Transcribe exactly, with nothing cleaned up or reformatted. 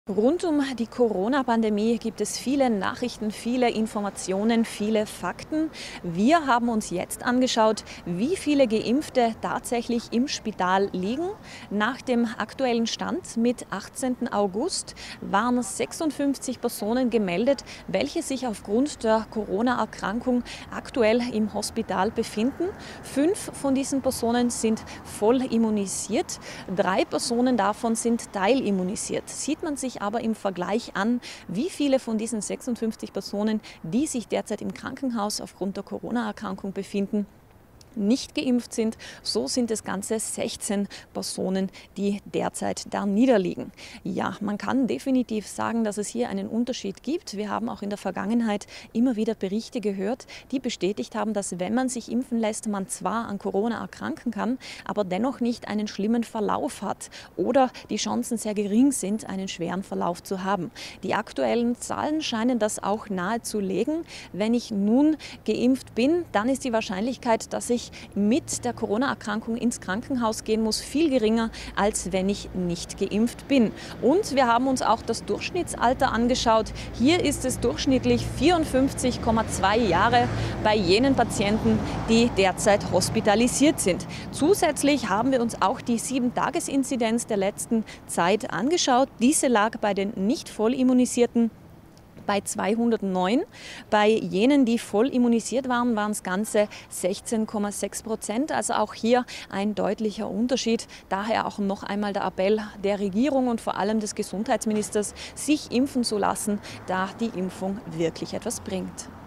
Rund um die Corona-Pandemie gibt es viele Nachrichten, viele Informationen, viele Fakten. Wir haben uns jetzt angeschaut, wie viele Geimpfte tatsächlich im Spital liegen. Nach dem aktuellen Stand mit achtzehnten August waren sechsundfünfzig Personen gemeldet, welche sich aufgrund der Corona-Erkrankung aktuell im Hospital befinden. Fünf von diesen Personen sind voll immunisiert, drei Personen davon sind teilimmunisiert. Sieht man sich aber im Vergleich an, wie viele von diesen sechsundfünfzig Personen, die sich derzeit im Krankenhaus aufgrund der Corona-Erkrankung befinden, nicht geimpft sind, so sind es ganze sechzehn Personen, die derzeit da niederliegen. Ja, man kann definitiv sagen, dass es hier einen Unterschied gibt. Wir haben auch in der Vergangenheit immer wieder Berichte gehört, die bestätigt haben, dass wenn man sich impfen lässt, man zwar an Corona erkranken kann, aber dennoch nicht einen schlimmen Verlauf hat oder die Chancen sehr gering sind, einen schweren Verlauf zu haben. Die aktuellen Zahlen scheinen das auch nahezulegen. Wenn ich nun geimpft bin, dann ist die Wahrscheinlichkeit, dass ich mit der Corona-Erkrankung ins Krankenhaus gehen muss, viel geringer, als wenn ich nicht geimpft bin. Und wir haben uns auch das Durchschnittsalter angeschaut. Hier ist es durchschnittlich vierundfünfzig Komma zwei Jahre bei jenen Patienten, die derzeit hospitalisiert sind. Zusätzlich haben wir uns auch die sieben-Tages-Inzidenz der letzten Zeit angeschaut. Diese lag bei den nicht voll Immunisierten bei zweihundertneun. Bei jenen, die voll immunisiert waren, waren es ganze sechzehn Komma sechs Prozent. Also auch hier ein deutlicher Unterschied. Daher auch noch einmal der Appell der Regierung und vor allem des Gesundheitsministers, sich impfen zu lassen, da die Impfung wirklich etwas bringt.